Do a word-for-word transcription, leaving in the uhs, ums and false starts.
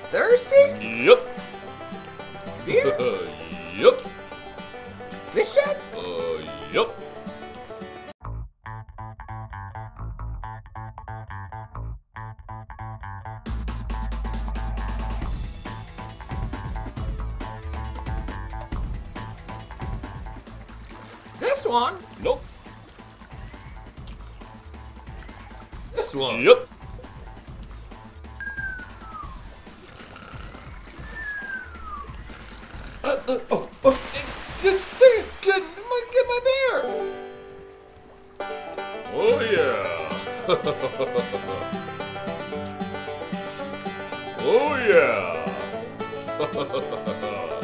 Thirsty? Yup. Beer? Yup. Fish out? Uh, yup. This one? Nope. This one? Yup. Uh, uh, oh, oh, get, get, get, my, get my beer! Oh yeah. Oh yeah.